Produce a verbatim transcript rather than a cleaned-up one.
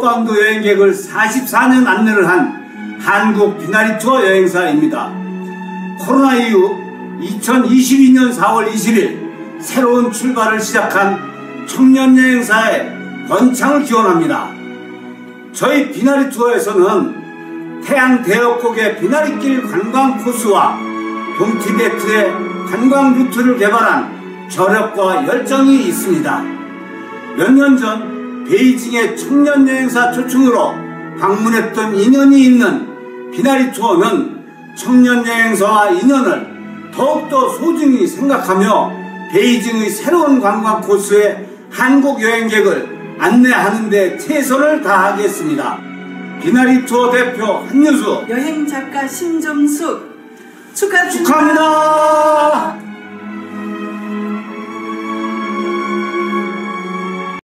한반도 여행객을 사십사 년 안내를 한 한국 비나리 투어 여행사입니다. 코로나 이후 이천이십이 년 사월 이십일 새로운 출발을 시작한 청년 여행사의 번창을 기원합니다. 저희 비나리 투어에서는 태양 대역곡의 비나리길 관광 코스와 동티베트의 관광 루트를 개발한 저력과 열정이 있습니다. 몇 년 전 베이징의 청년 여행사 초청으로 방문했던 인연이 있는 비나리 투어는 청년 여행사와 인연을 더욱더 소중히 생각하며 베이징의 새로운 관광 코스에 한국 여행객을 안내하는 데 최선을 다하겠습니다. 비나리 투어 대표 한유수, 여행작가 신정숙 축하드립니다. 축하합니다.